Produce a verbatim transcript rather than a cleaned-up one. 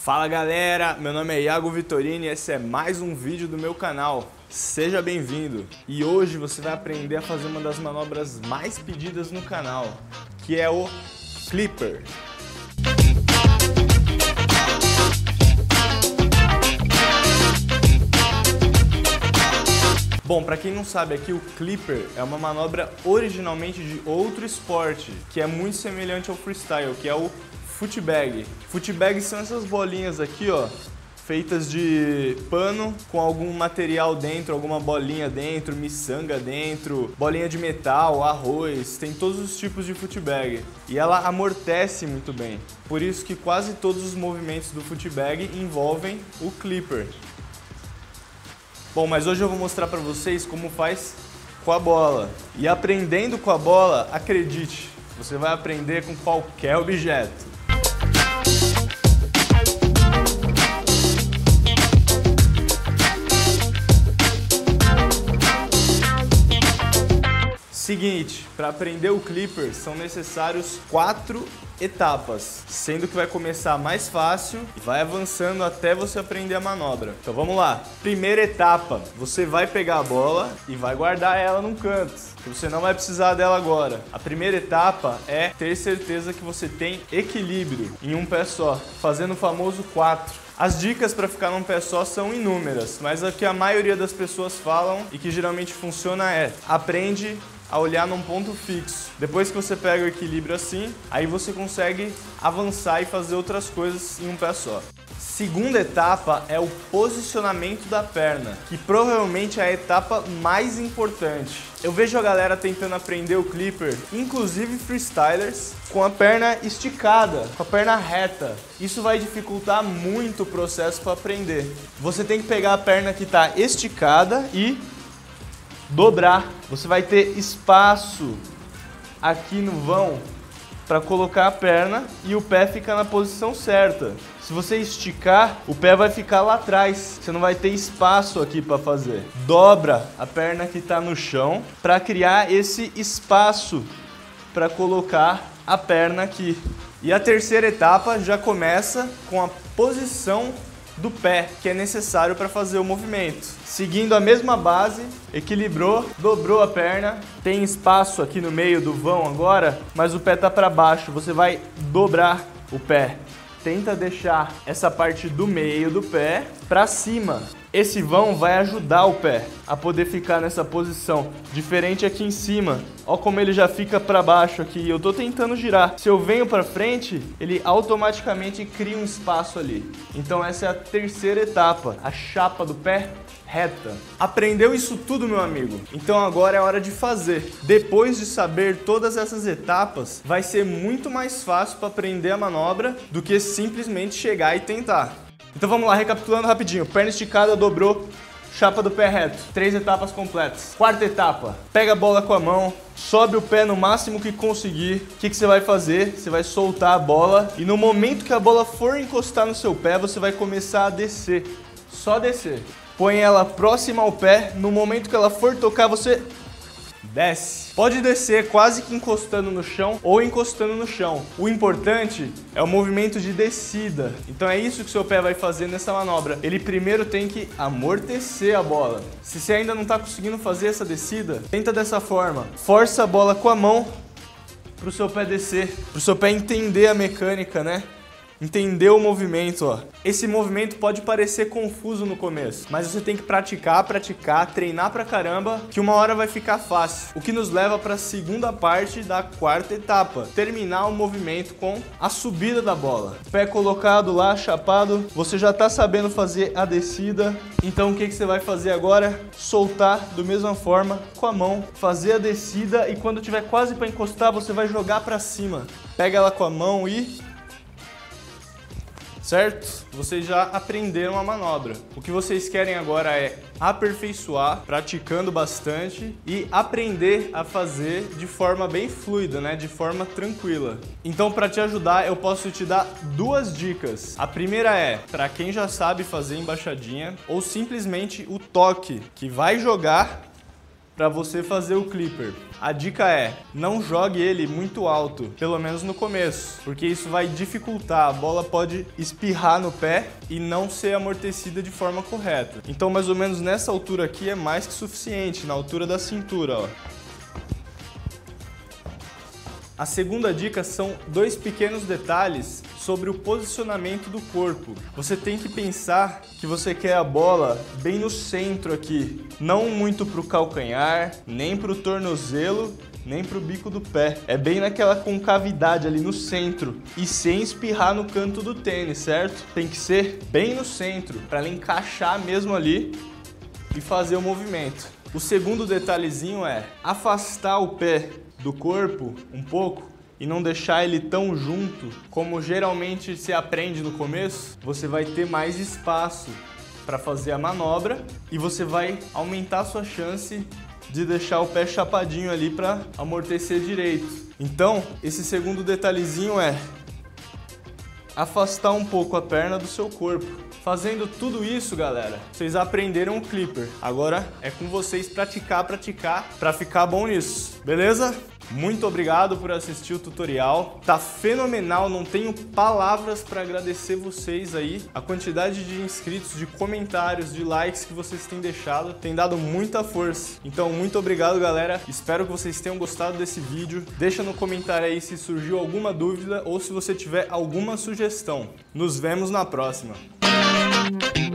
Fala galera, meu nome é Iago Vitorini e esse é mais um vídeo do meu canal. Seja bem-vindo! E hoje você vai aprender a fazer uma das manobras mais pedidas no canal, que é o Clipper. Bom, para quem não sabe aqui, o Clipper é uma manobra originalmente de outro esporte, que é muito semelhante ao freestyle, que é o footbag. Footbag são essas bolinhas aqui, ó, feitas de pano com algum material dentro, alguma bolinha dentro, miçanga dentro, bolinha de metal, arroz, tem todos os tipos de footbag. E ela amortece muito bem. Por isso que quase todos os movimentos do footbag envolvem o Clipper. Bom, mas hoje eu vou mostrar para vocês como faz com a bola. E aprendendo com a bola, acredite, você vai aprender com qualquer objeto. Seguinte, para aprender o Clipper são necessários quatro etapas, sendo que vai começar mais fácil e vai avançando até você aprender a manobra. Então vamos lá. Primeira etapa, você vai pegar a bola e vai guardar ela num canto, que você não vai precisar dela agora. A primeira etapa é ter certeza que você tem equilíbrio em um pé só, fazendo o famoso quatro. As dicas para ficar num pé só são inúmeras, mas a que a maioria das pessoas falam e que geralmente funciona é: aprende a olhar num ponto fixo. Depois que você pega o equilíbrio assim, aí você consegue avançar e fazer outras coisas em um pé só. Segunda etapa é o posicionamento da perna, que provavelmente é a etapa mais importante. Eu vejo a galera tentando aprender o Clipper, inclusive freestylers, com a perna esticada, com a perna reta. Isso vai dificultar muito o processo para aprender. Você tem que pegar a perna que está esticada e dobrar. Você vai ter espaço aqui no vão para colocar a perna e o pé fica na posição certa. Se você esticar, o pé vai ficar lá atrás. Você não vai ter espaço aqui para fazer. Dobra a perna que está no chão para criar esse espaço para colocar a perna aqui. E a terceira etapa já começa com a posição do pé, que é necessário para fazer o movimento. Seguindo a mesma base, equilibrou, dobrou a perna, tem espaço aqui no meio do vão agora, mas o pé tá para baixo, você vai dobrar o pé. Tenta deixar essa parte do meio do pé para cima. Esse vão vai ajudar o pé a poder ficar nessa posição. Diferente aqui em cima. Olha como ele já fica para baixo aqui. Eu tô tentando girar. Se eu venho para frente, ele automaticamente cria um espaço ali. Então essa é a terceira etapa. A chapa do pé reta. Aprendeu isso tudo, meu amigo? Então agora é hora de fazer. Depois de saber todas essas etapas, vai ser muito mais fácil para aprender a manobra do que simplesmente chegar e tentar. Então vamos lá, recapitulando rapidinho. Perna esticada, dobrou, chapa do pé reto. Três etapas completas. Quarta etapa, pega a bola com a mão, sobe o pé no máximo que conseguir. O que, que você vai fazer? Você vai soltar a bola e no momento que a bola for encostar no seu pé, você vai começar a descer. Só descer. Põe ela próxima ao pé, no momento que ela for tocar, você desce. Pode descer quase que encostando no chão ou encostando no chão. O importante é o movimento de descida. Então é isso que o seu pé vai fazer nessa manobra. Ele primeiro tem que amortecer a bola. Se você ainda não está conseguindo fazer essa descida, tenta dessa forma. Força a bola com a mão para o seu pé descer, para o seu pé entender a mecânica, né? Entender o movimento, ó. Esse movimento pode parecer confuso no começo, mas você tem que praticar, praticar, treinar pra caramba, que uma hora vai ficar fácil. O que nos leva para a segunda parte da quarta etapa, terminar o movimento com a subida da bola. Pé colocado lá, chapado, você já tá sabendo fazer a descida. Então o que que você vai fazer agora? Soltar da mesma forma, com a mão, fazer a descida e quando tiver quase para encostar, você vai jogar para cima. Pega ela com a mão e certo? Vocês já aprenderam a manobra. O que vocês querem agora é aperfeiçoar, praticando bastante e aprender a fazer de forma bem fluida, né? De forma tranquila. Então, para te ajudar, eu posso te dar duas dicas. A primeira é, para quem já sabe fazer embaixadinha, ou simplesmente o toque, que vai jogar para você fazer o clipper. A dica é, não jogue ele muito alto, pelo menos no começo, porque isso vai dificultar, a bola pode espirrar no pé e não ser amortecida de forma correta. Então mais ou menos nessa altura aqui é mais que suficiente, na altura da cintura, ó. A segunda dica são dois pequenos detalhes sobre o posicionamento do corpo. Você tem que pensar que você quer a bola bem no centro aqui, não muito para o calcanhar, nem para o tornozelo, nem para o bico do pé. É bem naquela concavidade ali no centro e sem espirrar no canto do tênis, certo? Tem que ser bem no centro para ela encaixar mesmo ali e fazer o movimento. O segundo detalhezinho é afastar o pé do corpo um pouco e não deixar ele tão junto como geralmente se aprende no começo. Você vai ter mais espaço para fazer a manobra e você vai aumentar a sua chance de deixar o pé chapadinho ali para amortecer direito. Então, esse segundo detalhezinho é afastar um pouco a perna do seu corpo. Fazendo tudo isso, galera, vocês aprenderam o clipper. Agora é com vocês praticar, praticar, para ficar bom nisso, beleza? Muito obrigado por assistir o tutorial. Tá fenomenal, não tenho palavras para agradecer vocês aí. A quantidade de inscritos, de comentários, de likes que vocês têm deixado tem dado muita força. Então, muito obrigado, galera. Espero que vocês tenham gostado desse vídeo. Deixa no comentário aí se surgiu alguma dúvida ou se você tiver alguma sugestão. Nos vemos na próxima.